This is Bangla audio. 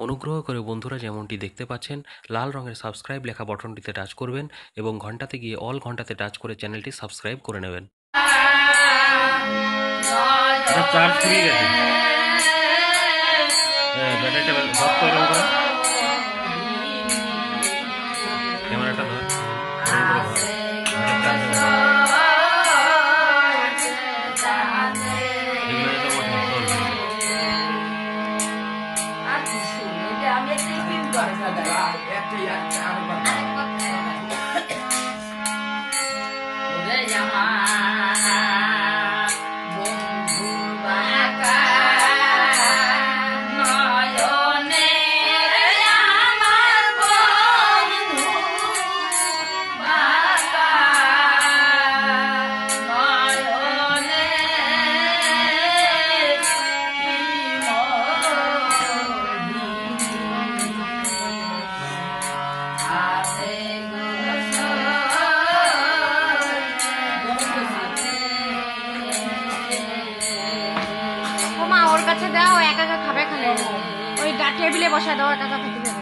অনুগ্রহ করে বন্ধুরা যেমনটি দেখতে পাচ্ছেন লাল রঙের সাবস্ক্রাইব লেখা বটনটিতে টাচ করবেন এবং ঘন্টাতে গিয়ে অল ঘন্টাতে টাচ করে চ্যানেলটি সাবস্ক্রাইব করে নেবেন। চার্জ ফুরিয়ে গেছে, ব্যাটারিটা বন্ধ করে এরকম করো, ক্যামেরাটা ধর, দাও একা একা খাবে, খালে ওই টেবিলে বসা দাও, একা একা খেতে যাবে।